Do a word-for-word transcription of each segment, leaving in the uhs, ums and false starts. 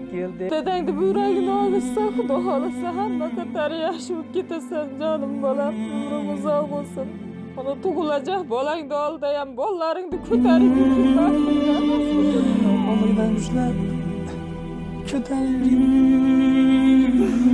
keldi. Dadangni buyragini olishsa, xudo xolasa hamma qatori yaxshi bo'lib ketasan, jonim bolam. Umring uzoq bo'lsin. Ona tug'ilajak bolangni oldi ham bolalaringni ko'tarib yurib Umrdan ushlab ko'tarib yurib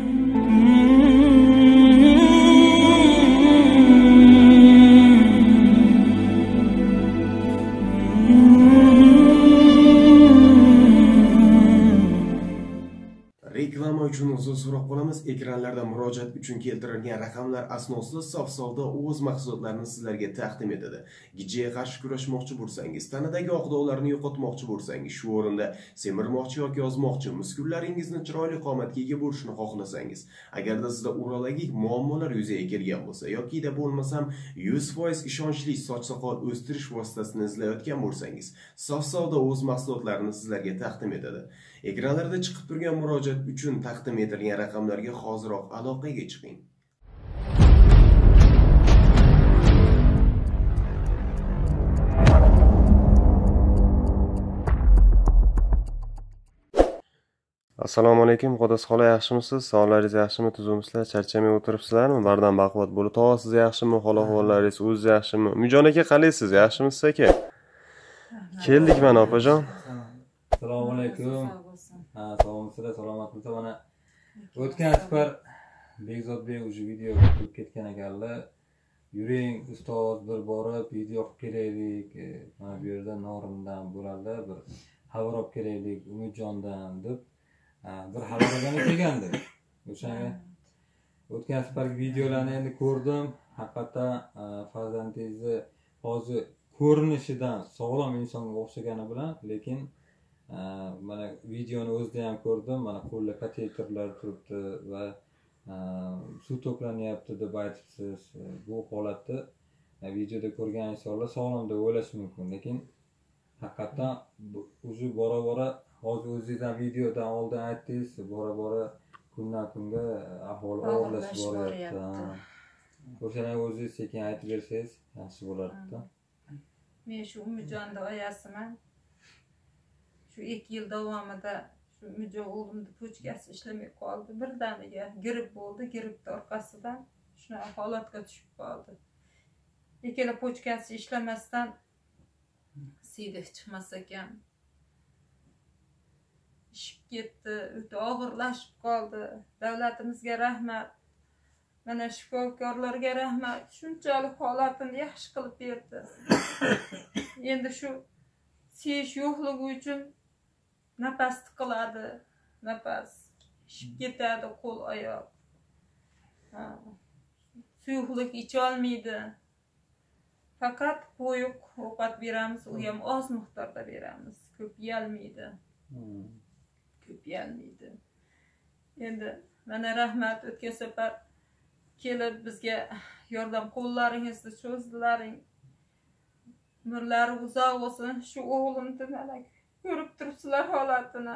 Reklama uchun uzun so'roq qolamiz. Ekranlarda murojaat uchun keltirilgan raqamlar asnosida Sof savdo o'z mahsulotlarini sizlarga taqdim etadi. Gijga qarshi kurashmoqchi bo'lsangiz, tanadagi oq dog'larni yo'qotmoqchi bo'lsangiz, shu o'rinda semirmoqchi yoki yozmoqchi, muskullaringizni chiroyli qomatga ega bo'lishini xohlasangiz, agarda sizda urologik muammolar yuzaga kelgan bo'lsa yoki da bo'lmasam yuz foiz ishonchli soch soqol o'stirish vositasini izlayotgan bo'lsangiz, Sof savdo o'z mahsulotlarini sizlarga taqdim etadi. Ekranlarda chiqib turgan murojaat uchun taqdim etilgan raqamlarga hoziroq aloqaga chiqing. Assalomu alaykum, Qo'das xola, yaxshimisiz? Sog'lig'ingiz yaxshimi? Tuzumsizlar, charchamay o'tiribsizlarmi? Bardam baquvvat bo'lib, tog'asiz yaxshimi? Xola-xolaringiz o'zi yaxshimi? Umijon aka, qalaysiz? Yaxshimisiz aka? Keldik mana opajon. Assalomu alaykum. Ha, sog'misiz, salomatmisiz? Mana o'tgan safar Bekzodbek o'sha video qilib ketgan ekanlar. Yuring, ustoz bir borib video qilib kelaylik. Mana bu yerda Norindan bo'ladi, bir xabar olib kelaylik Umidjondan deb bir xabar olgani kelgandi. O'shanga o'tgan safargi videolarni endi ko'rdim. Haqiqatan farzandingizni hozir ko'rinishidan sog'lom insonga o'xshagani bilan, lekin mana videoni o'zida ham ko'rdim. Mana qo'lda kateterlar turibdi va suv to'planyapti deb aytibsiz. Bu holatni videoda ko'rgan insonlar sog'lom deb o'ylashi mumkin, lekin haqiqatan o'zi bora-bora hozir o'zingizdan videodan oldin aytdingiz, bora-bora kundan kunga ahvol og'irlashib boryapti. O'shani o'zingiz sekin aytib bersangiz yaxshi bo'lardi. Men shu Umidjonda oyasiman. Shu ikki yil davomida shu Umidjon o'g'limni pochkasi ishlamay qoldi. Birdaniga gripp bo'ldi, gripp orqasidan shunaqa holatga tushib qoldi. Ikkala pochkasi ishlamasdan siydik chiqmas ekan. Ishib ketdi, o'ta og'irlashib qoldi. Davlatimizga rahmat. Mana shifokorlarga rahmat. Shunchalik holatini yaxshi qilib berdi. Endi shu seyish yo'qligi uchun nafas tiqiladi, nafas ishib ketadi, qo'l oyoq. Suyuqlik icha olmaydi. Faqat qo'yuq ovqat beramiz, u ham oz miqdorda beramiz. Ko'p yeyolmaydi. Ko'p yeyolmaydi. Endi mana rahmat, o'tgan safar kelib bizga yordam qo'llaringizni cho'zdilaring. Umrlari uzoq bo'lsin. Shu o'g'limni mana ko'rib turibsizlar holatini.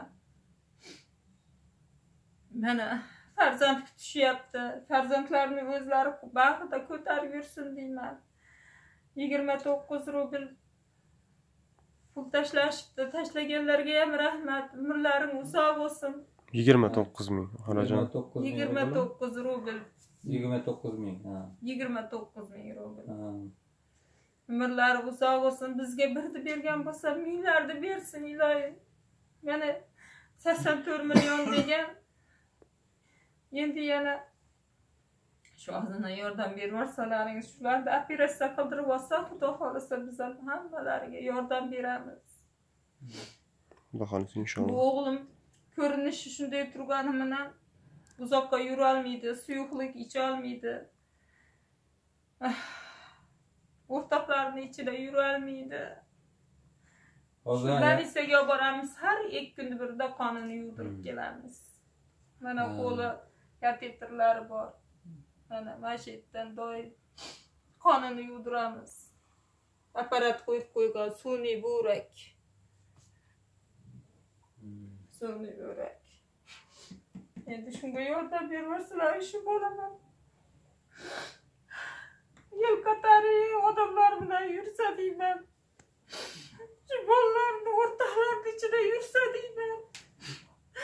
Mana farzand kutishyapti. Farzandlarni o'zlari bag'rida ko'tarib yursin deyman. yigirma to'qqiz rubl pul tashlashibdi. Tashlaganlarga ham rahmat. Umrlaring uzoq bo'lsin. yigirma to'qqiz ming xolajon. yigirma to'qqiz rubl. yigirma to'qqiz ming. Ha. yigirma to'qqiz ming rubl. Umrlari uzoq bo'lsin. Bizga birni bergan bo'lsa, minglarni bersin iloyim. Mana sakson to'rt million degan. Endi yana shu ozgina yordam bermarsalaringiz, shularni operatsiya qildirib olsa, xudo xolasa biz ham hammalariga yordam beramiz. Xudo xolasa inshaalloh. Bu o'g'lim ko'rinishi shunday turgani bilan uzoqqa yura olmaydi, suyuqlik icha olmaydi. O'rtoqlarning ichida yura olmaydi. Больницаga boramiz, har ikki kunda birda qonini yuvdirib kelamiz. Mana qo'li kateterlari bor. Mana mashetdan doim qonini yuvdiramiz. Apparat qo'yib qo'ygan sun'iy burak. Sun'iy burak. Endi shunga yordam bermasalar, shu bo'laman. Yil qatori odamlar bilan yursa deyman. Shu bolalarni o'rtoqlarning ichida yursa deyman.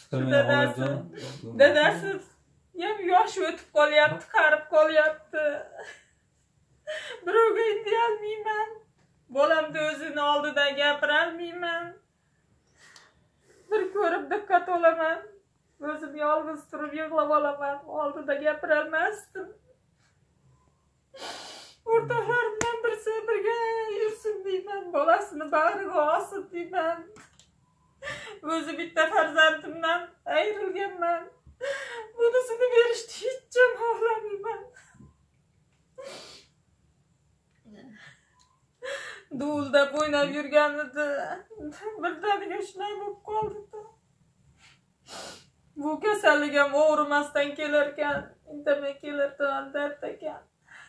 qilmang Dadasi, Onajon. dadasi ham yosh o'tib qolyapti, qarib qolyapti. Birovga indiyolmayman. Bolamni o'zini oldida gapirolmayman. Bir ko'rib diqqat olaman. O'zim yolg'iz turib yig'lab olaman. Oldida gapirolmasdim. O'rtoqlarim bilan birsi birga yursin deyman. Bolasini bag'riga olsin deyman. O'zi bitta farzandimdan ayrilganman. Bunisini berishni hech ham xohlamayman. Duldab o'ynab yurganida birdaniga shunday bo'lib qoldi. Bu kasallik ham o'g'rimasdan kelar ekan, indamay kelar dard ekan.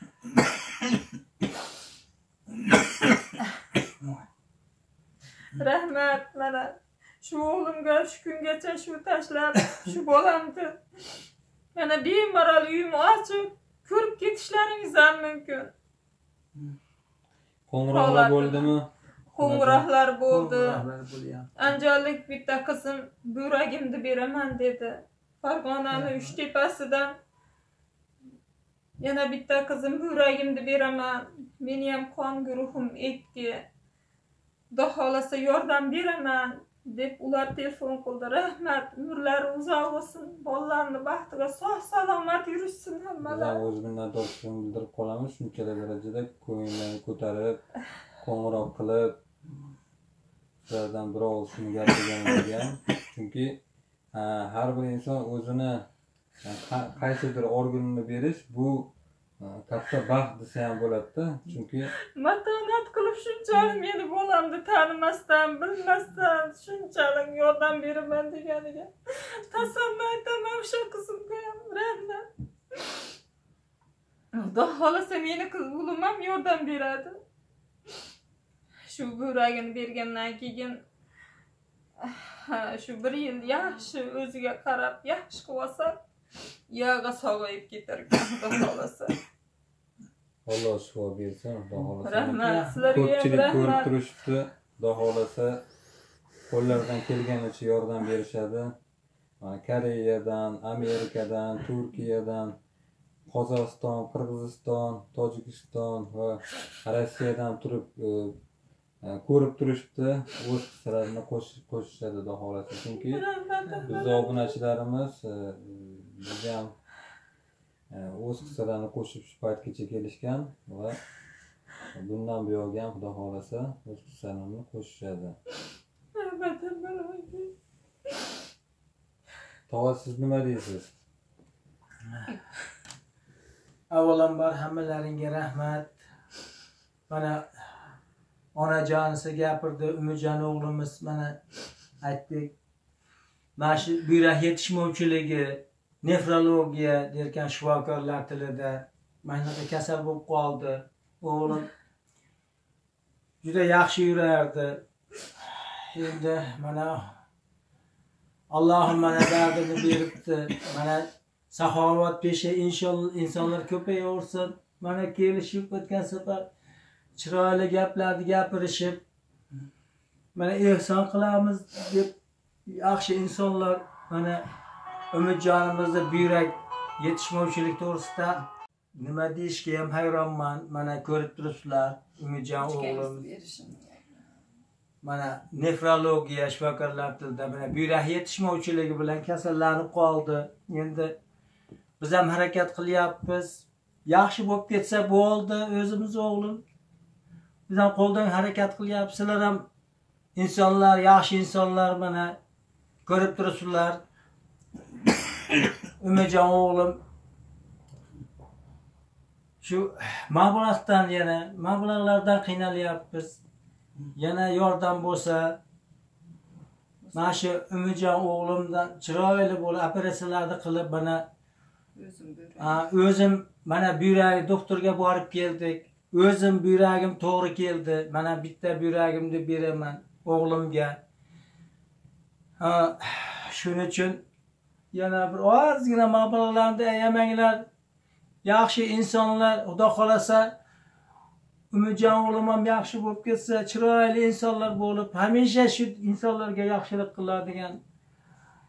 Rahmat, mana shu o'g'limga shu kungacha shu tashlab, shu bolamni mana bemalol uyim ochib ko'rib ketishlaringiz ham mumkin. Qo'ng'iroqlar bo'ldimi? Qo'ng'iroqlar bo'ldi. Qo'ng'iroqlar bo'lyapti. Andijonlik bitta qizim buragimni beraman dedi. Farg'onaning Uchtepasidan yana bitta qizim buragimni beraman. Meni ham qon guruhim ikki. Xudo xolasa yordam beraman deb ular telefon qildi. Rahmat, umrlari uzoq bo'lsin. Bolalarni baxtiga sog' salomat yurishsin hammalar. O'z minnatdorchiligimni bildirib qolamiz. Shunchalik darajada ko'ngillarni ko'tarib, qo'ng'iroq qilib sizlardan birov shuni gapirgan bo'lgan. Chunki har bir inson o'zini qaysidir organini berish bu katta baxt desa ham bo'ladi-da. Chunki matonat qilib shunchalik meni bolamni tanimasdan, bilmasdan shunchalik yordam beraman deganiga tasanno aytaman o'sha qizimga ham. Rahmat. Xudo xolasa meni qiz o'g'lim ham yordam beradi. Shu buragini bergandan keyin shu bir yil yaxshi o'ziga qarab yaxshi qilib olsa, yog'i sog'ayib ketar ekan Xudo xolasa. Alloh shifo bersin, Xudo xolasa. Rahmat, sizlarga ham Ko'pchilik ko'rib rahmat. turishibdi, Xudo xolasa qo'llaridan kelganicha yordam berishadi. Koreyadan, Amerikadan, Turkiyadan, Qozog'iston, Qirg'iziston, Tojikiston va Rossiyadan turib ko'rib turishibdi. O'z hissalarini qo'shishadi Xudo xolasa. Chunki bizning obunachilarimiz bizga ham o'z hissalarini qo'shib shu paytgacha kelishgan va bundan buyog'i ham Xudo xolasa o'z hissalarini qo'shishadi. Tog'a, siz nima deysiz? Avvalambor hammalaringga rahmat. Mana onajonisi gapirdi, Umidjon o'g'limiz mana aytdik. Mana shu buyrak yetishmovchiligi, nefrologiya derkan shifokorlar tilida mana shunaqa kasal bo'lib qoldi. O'g'lim juda yaxshi yurardi. Endi mana Allohim mana dardini beribdi. Mana saxovat pesha inshaalloh insonlar ko'payaversin. Mana kelishib o'tgan safar chiroyli gaplarni gapirishib, mana ehson qilamiz deb yaxshi insonlar mana Umidjonimizda buyrak yetishmovchilik to'g'risida nima deyishga ham hayronman. Mana ko'rib turibsizlar, Umidjon o'g'lim mana nefrologiya shifokorlar tilida mana buyrak yetishmovchiligi bilan kasallanib qoldi. Endi biz ham harakat qilyapmiz. Yaxshi bo'lib ketsa bo'ldi, o'zimiz o'g'lim. Biz ham qo'ldan harakat qilyapmiz. Sizlar ham insonlar, yaxshi insonlar mana ko'rib turibsizlar. Umidjon o'g'lim shu mablag'dan yana mablag'lardan qiynalyapmiz. Yana yordam bo'lsa, mana shu Umidjon o'g'limdan chiroyli bo'lib operatsiyalarni qilib mana o'zim mana buyrak doktorga borib keldik. O'zim buyragim to'g'ri keldi. Mana bitta buyragimni beraman o'g'limga. Ha, shuning uchun yana bir ozgina mablag'larni ayamanglar. Yaxshi insonlar, Xudo xolasa Umidjon o'g'lim ham yaxshi bo'lib ketsa, chiroyli insonlar bo'lib, hamisha shu insonlarga yaxshilik qiladigan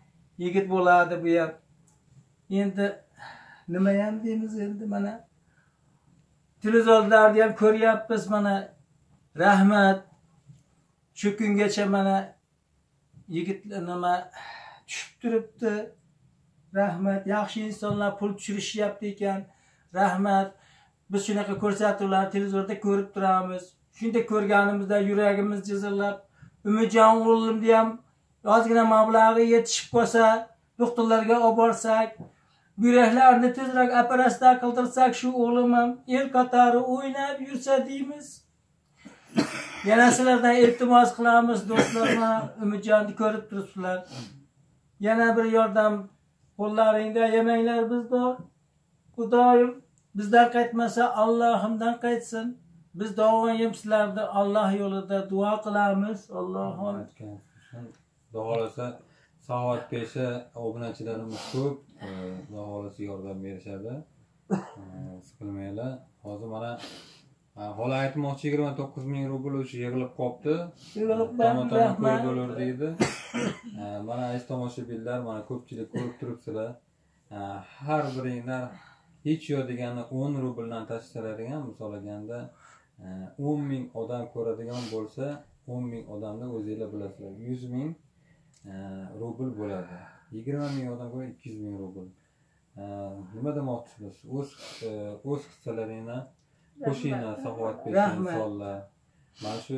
yigit bo'ladi bu ham. Endi nima ham deymiz endi mana televizorlarda ham ko'ryapmiz mana rahmat. Shu kungacha mana yigitlar nima tushib turibdi. Rahmat, yaxshi insonlar pul tushirishyapti ekan. Rahmat. Biz shunaqa ko'rsatuvlar televizorda ko'rib turamiz. Shunda ko'rganimizda yuragimiz jizillab, Umidjon o'g'limni ham ozgina mablag'i yetishib qolsa, doktorlarga olib borsak, yuraklarni tezroq operatsiya qildirsak, shu o'g'lim ham el qatori o'ynab yursa deymiz. Yana sizlardan iltimos qilamiz do'stlar, mana Umidjonni ko'rib turibsizlar. Yana bir yordam qo'llaringda yemanglar bizda. Xudoyim bizdan qaytmasa Allohimdan qaytsin. Biz doim sizlarni Alloh yo'lida duo qilamiz. Allohim Xudo xolasa soat pesha obunachilarimiz ko'p, Xudo xolasa yordam berishadi. Siqilmanglar. Hozir mana hola aytmoqchi yigirma to'qqiz ming rubl o'sha yig'ilib qolibdi. Tomon-tomon ko'rib bo'lar deydi. Mana aziz tomoshabinlar, mana ko'pchilik ko'rib turibsizlar. Har biringlar hech yo'q deganda o'n rubldan tashlanadigan, misol olganda o'n ming odam ko'radigan bo'lsa, o'n ming odamda o'zingizlar bilasizlar, yuz ming rubl bo'ladi. yigirma ming odamga ikki yuz ming rubl. Nima demoqchisiz? O'z o'z hissalaringni qo'shinglar, saxovat bergan insonlar. Mana shu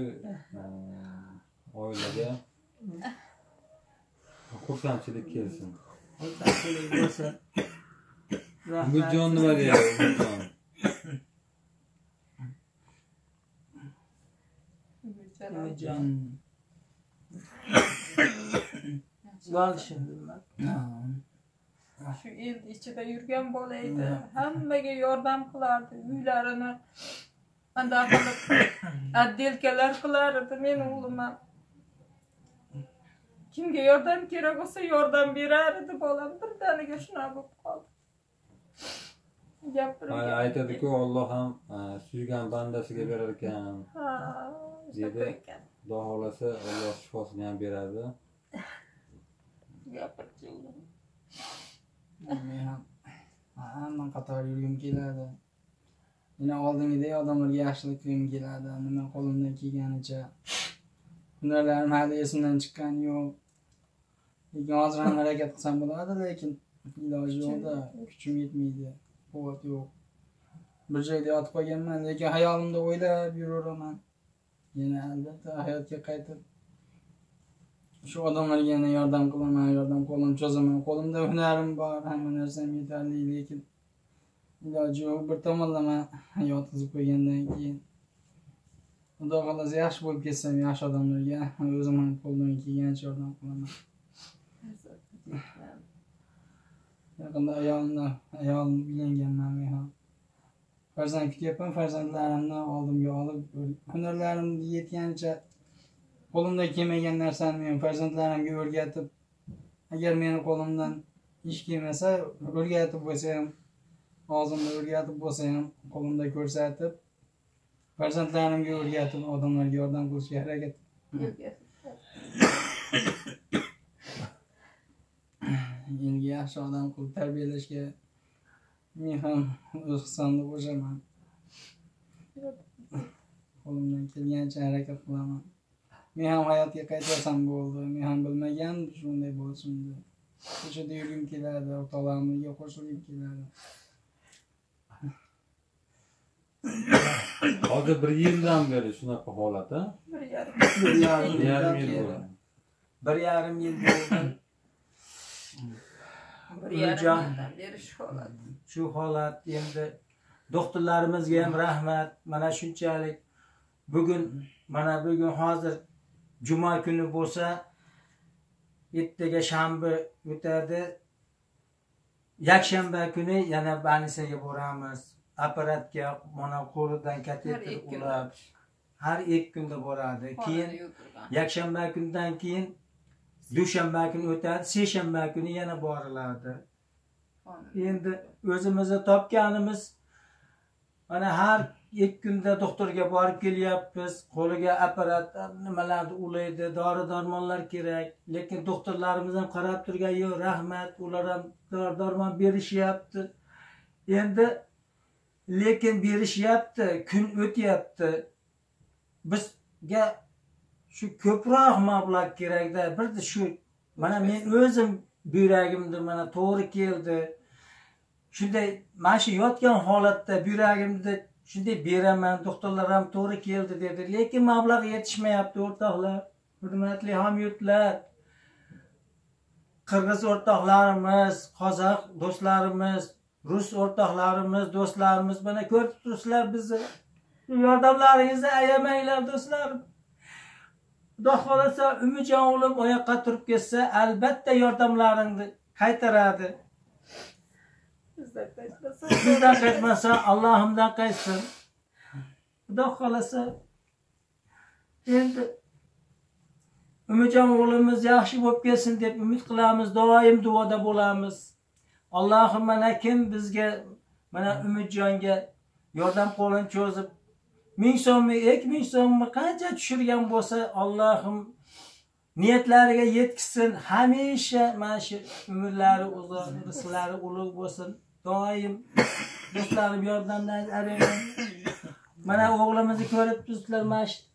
oilaga xursandchilik kelsin. Xursandchilik bo'lsin. Umidjon nima deydi? Umidjon. Umidjon. Bo'l shunday. Shu el ichida yurgan bola edi. Hammaga yordam qilardi. Uylarini anda qilib addelkalar qilar edi men o'g'lim ham. Kimga yordam kerak bo'lsa yordam berar edi bolam. Birdaniga shunaqa bo'lib qoldi. Ay aytadi-ku, Alloh ham suygan bandasiga berar ekan. Ha, dedi. Xudo xolasa Alloh shifosini ham beradi. Gapirchi. Men ham hamma qator yurgim keladi. Yana oldingidek odamlarga yaxshilik qilgim keladi. Nima qo'limdan kelganicha. Hunarlarim hali esimdan chiqqani yo'q. Lekin hozir ham harakat qilsam bo'ladi, lekin iloji yo'qda, kuchim yetmaydi, quvvat yo'q. Bir joyda yotib qolganman, lekin hayolimda o'ylab yuraveraman. Yana albatta hayotga qaytib shu odamlarga yana yordam qilaman, yordam qo'lim cho'zaman. Qo'limda hunarim bor, hamma narsam yetarli, lekin iloji yo'q. Bir tomonlama hayot qizib qo'ygandan keyin Xudo xolasa yaxshi bo'lib ketsam, yaxshi odamlarga o'zim ham qo'limdan kelgancha yordam qilaman. Yaqinda ayolimdan, ayolim uylanganman men ham. Farzand kutyapman, farzandlarimni oldimga olib, hunarlarim yetgancha qo'limda kelmagan narsani men farzandlarimga o'rgatib, agar meni qo'limdan ish kelmasa, o'rgatib bo'lsa ham, og'zimda o'rgatib bo'lsa ham, qo'limda ko'rsatib, farzandlarimga o'rgatib, odamlarga yordam qilishga harakat qilgan. Elga yaxshi odam qilib tarbiyalashga men ham o'z hissamni qo'shaman. Qo'limdan kelgancha harakat qilaman. Men ham hayotga qaytarsam bo'ldi. Men ham bilmagandim shunday bo'lsin deb. Ko'chada yurgim keladi, o'rtoqlarimga qo'shilib keladi. Hozir bir yildan beri shunaqa holat, ha? Bir yarim. bir yarim yil bo'ldi. bir yarim yil bo'ldi. Bir yarim yildan beri shu holat. Shu holat endi doktorlarimizga ham rahmat. Mana shunchalik bugun mana bugun hozir juma kuni bo'lsa, ertaga shanba o'tadi. Yakshanba kuni yana больницаga boramiz. Apparatga mana qo'lidan kateter ulab har ikki kunda boradi. Keyin yakshanba kundan keyin dushanba kuni o'tadi, seshanba kuni yana boriladi. Endi o'zimizni topganimiz mana har ikki kunda doktorga borib kelyapmiz. Qo'liga apparat nimalarni ulaydi, dori-darmonlar kerak. Lekin doktorlarimiz ham qarab turgan, "Yo'q, rahmat, ular ham dori-darmon berishyapti." Endi lekin berishyapti, kun o'tyapti. Bizga shu ko'proq mablag' kerakda. Birda shu mana men o'zim yuragimda mana to'g'ri keldi. Shunday mana shu yotgan holatda yuragimda shunday beraman, doktorlar ham to'g'ri keldi dedi. Lekin mablag' yetishmayapti o'rtoqlar. Hurmatli hamyurtlar. Qirg'iz o'rtoqlarimiz, qozoq do'stlarimiz, rus o'rtoqlarimiz, do'stlarimiz mana ko'rib turibsizlar bizni. Yordamlaringizni ayamanglar do'stlarim. Xudo xolasa Umidjon o'g'lim oyoqqa turib ketsa, albatta yordamlaringni qaytaradi. Bizdan qaytmasa, Allohimdan qaytsin. Xudo xolasa endi Umidjon o'g'limiz yaxshi bo'lib kelsin deb umid qilamiz, doim duoda bo'lamiz. Allohim mana kim bizga mana Umidjonga yordam qo'lini cho'zib ming so'mmi, ikki ming so'mmi qancha tushirgan bo'lsa, Allohim niyatlariga yetkizsin. Hamisha mana shu umrlari uzoq, rizqlari ulug' bo'lsin. Doim do'stlarim yordamdan araman. Mana o'g'limizni ko'rib turibsizlar, mana shu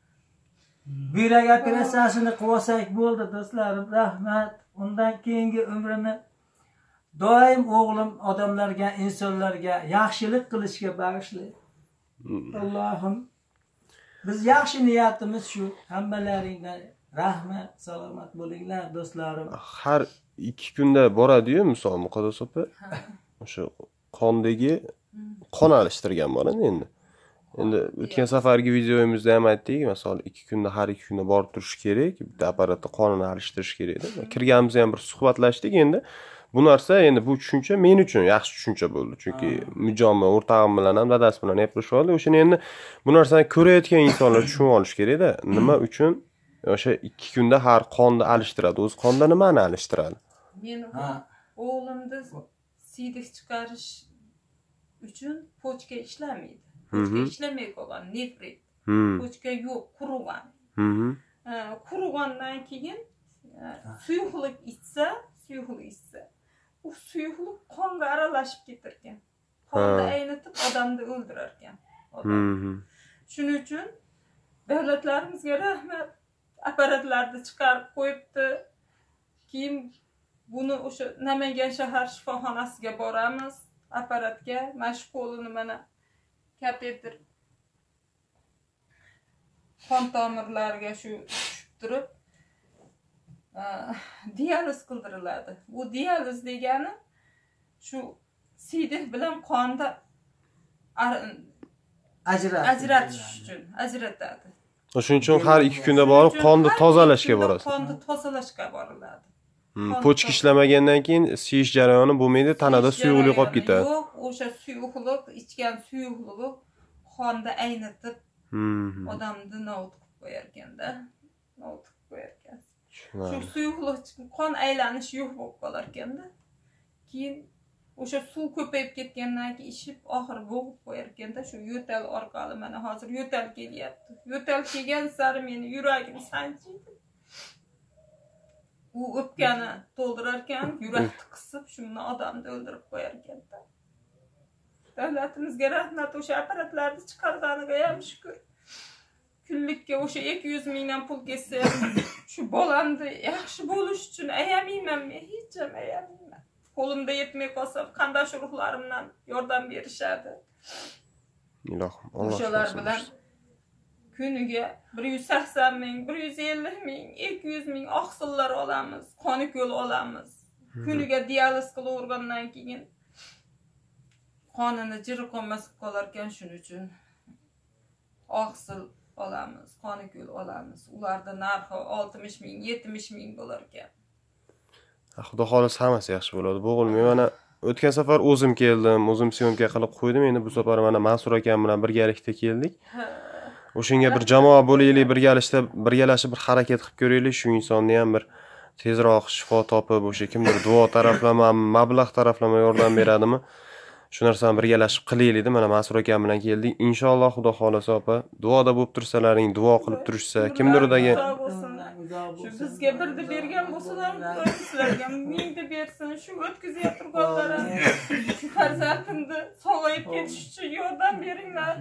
buyrak operatsiyasini qilsak bo'ldi do'stlarim. Rahmat. Undan keyingi umrini doim o'g'lim odamlarga, insonlarga yaxshilik qilishga bag'ishlaydi. Allohim biz yaxshi niyatimiz shu. Hammalaringdan rahmat, salomat bo'linglar do'stlarim. Har ikki kunda boradi-yu, misol Muqaddas opa. O'sha qondagi qon alishtirgan bo'ladi endi. Endi o'tgan safargi videomizda ham aytdik, masalan, ikki kunda har ikki kunda borib turish kerak, bitta apparatda qonini alishtirish kerak edi. Kirganimizda ham bir suhbatlashdik endi. Bu narsa endi bu tushuncha men uchun yaxshi tushuncha bo'ldi. Chunki Umidjon bilan o'rtog'im bilan ham dadasi bilan gaplashib oldik. O'shani endi bu narsani ko'rayotgan insonlar tushunib olish kerak-da. Nima uchun o'sha ikki kunda har qonni alishtiradi? O'z qonda nimani alishtiradi? Men o'g'limni siydik chiqarish uchun pochka ishlamaydi. Pochka ishlamay qolgan, nefrit. Pochka yo'q, qurigan. Qurigandan keyin suyuqlik ichsa, suyuqlik ichsa, u suyuqlik qonga aralashib ketarkan. Qonni aynitib odamni o'ldirarkan. Shuning uchun davlatlarimizga rahmat. Apparatlarni chiqarib qo'yibdi. Keyin buni o'sha Namangan shahar shifoxonasiga boramiz. Apparatga mashq qo'lini mana kateter qon tomirlariga shu tushib turib dializ qildiriladi. Bu dializ degani shu siydik bilan qonni ajratish uchun ajratadi. Shuning uchun har ikki kunda borib qonni tozalashga borasiz. Qonni tozalashga boriladi. Pochka ishlamagandan keyin siyish jarayoni bo'lmaydi, tanada suyuqlik qolib ketadi. Yo'q, o'sha suyuqlik, ichgan suyuqligi qonda aynitib odamni nobud qilib qo'yar ekanda. Nobud qilib qo'yar ekan. Shu suyuqlik qon aylanishi yo'q bo'lib qolar ekanda. Keyin o'sha suv ko'payib ketgandan keyin ishib oxiri bo'g'ib qo'yar ekanda. Shu yo'tal orqali mana hozir yo'tal kelyapti. Yo'tal kelgan sari meni yuragim sanchiydi. U o'pkani to'ldirar ekan, yurakni qisib, shuni odamni o'ldirib qo'yar ekanda. Davlatimizga rahmat, o'sha apparatlarni chiqarganiga ham shukr. Kunlikka o'sha ikki yuz mingdan pul ketsa, shu bolamni yaxshi bo'lish uchun ayamayman, men hech ham ayamayman. Qo'limda yetmay qolsa, qanday urug'larimdan yordam berishadi. Ilohim, Alloh o'shalar bilan kuniga bir yuz sakson ming, bir yuz ellik ming, ikki yuz ming oqsillar olamiz, qoniqyo'l olamiz. Kuniga dializ qilavergandan keyin qonini jiri qolmas qolar ekan, shuning uchun oqsil olamiz, qoniqyo'l olamiz. Ularda narxi oltmish ming, yetmish ming bo'lar ekan. Xudo xolasa hammasi yaxshi bo'ladi. Bo'g'ilmay mana o'tgan safar o'zim keldim, o'zim syomka qilib qo'ydim. Endi bu safar mana Mansur akam bilan birgalikda keldik. O'shanga bir jamoa bo'laylik, birgalikda birgalashib bir harakat qilib ko'raylik. Shu insonni ham bir tezroq shifo topib, o'sha kimdir duo taraflama, mablag' taraflama yordam beradimi? Shu narsani birgalashib qilaylik deb mana Masrur akam bilan keldik. Inshaalloh Xudo xolasa opa, duoda bo'lib tursalaring, duo qilib turishsa, kimdirdagi shu bizga birdi bergan bo'lsalar, Xudo sizlarga mingni bersin. Shu o'tkazib turganlar, shu farzandimni sog'ayib ketish uchun yordam beringlar.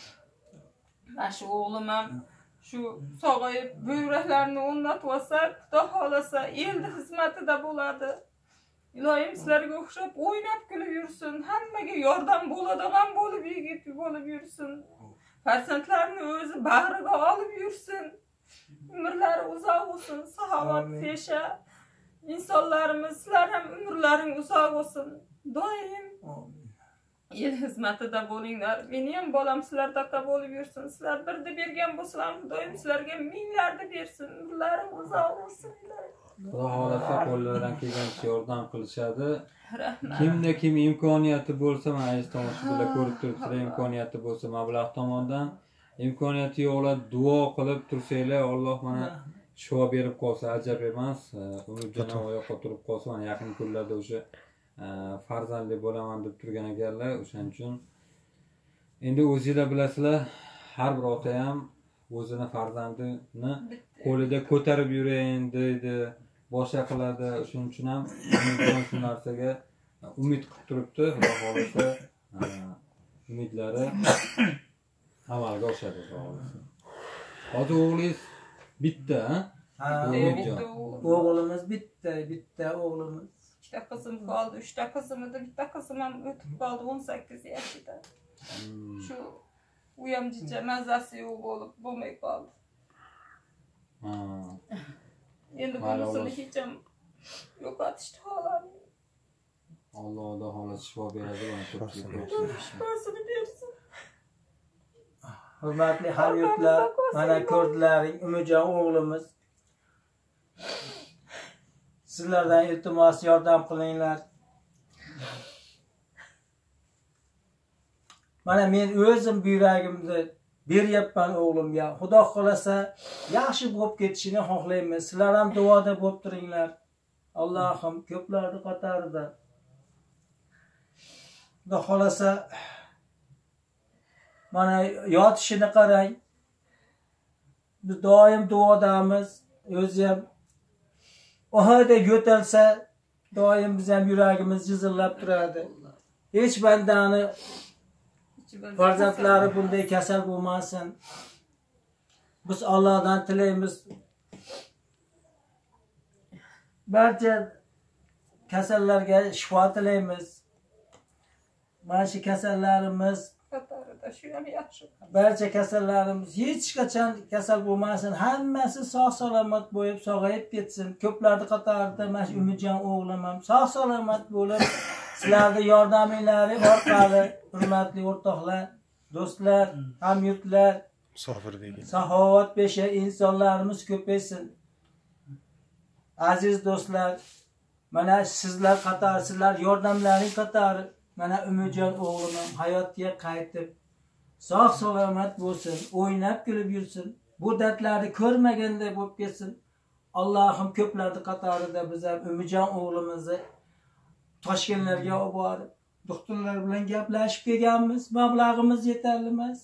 Mana shu o'g'lim ham shu sog'ayib buyraklarini o'rnatib olsa, Xudo xolasa elni xizmatida bo'ladi. Ilohim sizlarga o'xshab o'ynab kulib yursin, hammaga yordam bo'ladigan bo'lib yigit bo'lib yursin. Farzandlarini o'zi bag'riga olib yursin. Umrlari uzoq bo'lsin, saxovat pesha insonlarimiz, sizlar ham umrlaring uzoq bo'lsin. Doim el xizmatida bo'linglar. Meni ham bolam sizlardaqa bo'lib yursin. Sizlar birda bergan bo'lsalar, Xudoyim sizlarga minglarni bersin. Umrlaring uzoq bo'lsin. Xudo xolasa qo'llaridan kelgancha yordam qilishadi. Kimda kim imkoniyati bo'lsa, mana aziz tomoshabinlar ko'rib turibsizlar, imkoniyati bo'lsa mablag' tomondan, imkoniyati yo'qlar duo qilib tursanglar, Alloh mana shifo berib qolsa ajab emas. Umidjon oyoqqa turib qolsa, mana yaqin kunlarda o'sha farzandli bo'laman deb turgan ekanlar. O'shaning uchun endi o'zingizlar bilasizlar, har bir ota ham o'zini farzandini qo'lida ko'tarib yurayin deydi, boshqa qiladi. Shuning uchun ham umidjon shu narsaga umid qilib turibdi. Xudo xolasa umidlari amalga oshadi. Hozir o'g'lingiz bitta, ha? Umidjon. O'g'limiz bitta, bitta o'g'limiz. Ikkita qizim qoldi, uchta qizim edi, bitta qizim ham o'tib qoldi o'n sakkiz yoshida. Shu u ham jicha mazasi yo'q bo'lib bo'lmay qoldi. Ha. Endi bunisini hech ham yo'qotishni xohlamayman. Alloh Xudo xolasa shifo beradi, shifosini bersin. Hurmatli hamyurtlar, mana ko'rdilaring, Umidjon o'g'limiz. Sizlardan iltimos yordam qilinglar. Mana men o'zim buyragimni beryapman o'g'limga. Xudo xolasa yaxshi bo'lib ketishini xohlayman. Sizlar ham duoda bo'lib turinglar. Allohim ko'plarning qatorida. Xudo xolasa mana yotishini qarang. Biz doim duodamiz. O'zi ham oxirida yo'talsa, doim biz ham yuragimiz jizillab turadi. Hech bandani farzandlari bunday kasal bo'lmasin. Biz Allohdan tilaymiz. Barcha kasallarga shifo tilaymiz. Mana shu kasallarimiz qatorida shu ham yaxshi. Barcha kasallarimiz hech qachon kasal bo'lmasin. Hammasi sog' salomat bo'lib, sog'ayib ketsin. Ko'plarning qatorida mana shu Umidjon o'g'lim ham sog' salomat bo'lib, sizlarning yordaminglaring orqali hurmatli o'rtoqlar, do'stlar, hamyurtlar, musofirdagi saxovat pesha insonlarimiz ko'paysin. Aziz do'stlar, mana sizlar qatori, sizlar yordamlaring qatori, mana Umidjon o'g'lim hayotga qaytib, sog' salomat bo'lsin, o'ynab kulib yursin. Bu dardlarni ko'rmaganda bo'lib ketsin. Allohim ko'plarning qatorida biz ham Umidjon o'g'limizni Toshkentlarga olib borib, doktorlar bilan gaplashib kelganmiz. Mablag'imiz yetarli emas.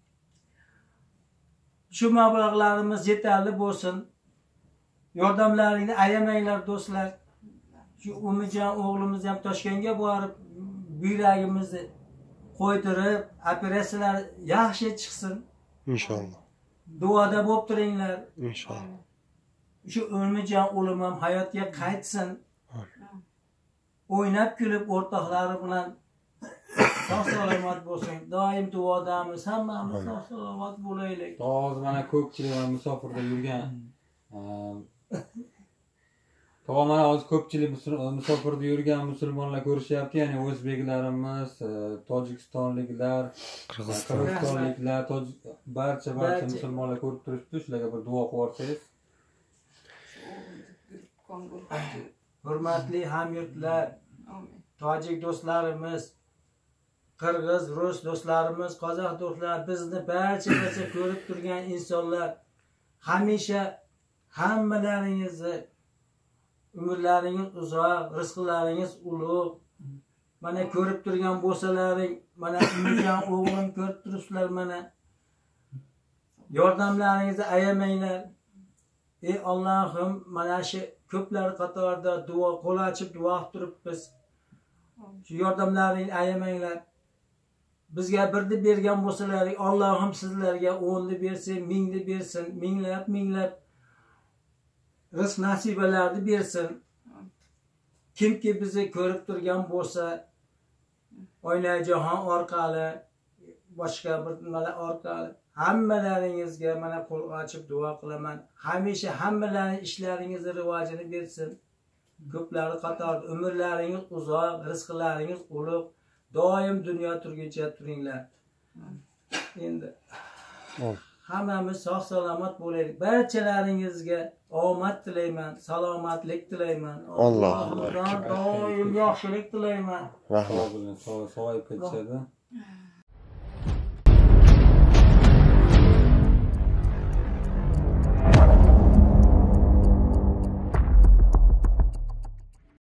Shu mablag'larimiz yetarli bo'lsin. Yordamlaringni ayamanglar do'stlar. Shu Umidjon o'g'limiz ham Toshkentga borib, buyragimizni qo'ydirib, operatsiyalar yaxshi chiqsin. inshaalloh. Duoda bo'lib turinglar. Inshaalloh. Shu Umidjon o'g'lim ham hayotga qaytsin. O'ynab kulib o'rtoqlari bilan sog' salomat bo'lsin. Doim duodamiz, hammamiz sog' salomat bo'laylik. Hozir mana ko'pchilik mana musofirda yurgan To'g'ri, mana hozir ko'pchilik musofirda yurgan musulmonlar ko'rishyapti, ya'ni o'zbeklarimiz, tojikistonliklar, qirg'izistonliklar, barcha barcha musulmonlar ko'rib turibdi. Shularga bir duo qilib yuborsangiz. Hurmatli hamyurtlar, tojik do'stlarimiz, qirg'iz, rus do'stlarimiz, qozoq do'stlar, bizni barcha barcha ko'rib turgan insonlar, hamisha hammalaringizni umrlaringiz uzoq, rizqlaringiz ulug', mana ko'rib turgan bo'lsalaring, mana Umidjon o'g'lim ko'rib turibsizlar mana. Yordamlaringizni ayamanglar. Ey Allohim, mana shu ko'plar qatorida duo qo'l ochib duo qilib turibmiz. Shu yordamlaringni ayamanglar. Bizga birni bergan bo'lsalaring, Allohim sizlarga o'nni bersin, mingni bersin, minglab minglab rizq nasibalarni bersin. Kimki bizni ko'rib turgan bo'lsa, Oynajahon orqali, boshqa bir nimalar orqali hammalaringizga mana qo'l ochib duo qilaman. Hamisha hammalaring ishlaringizni rivojini bersin. Ko'plari qatorida umrlaringiz uzoq, rizqlaringiz ulug', doim dunyo turguncha turinglar. Endi hammamiz sog' salomat bo'laylik. Barchalaringizga omad tilayman, salomatlik tilayman. Allohdan doim yaxshilik tilayman. Rahmat. Sog'ayib ketishadi.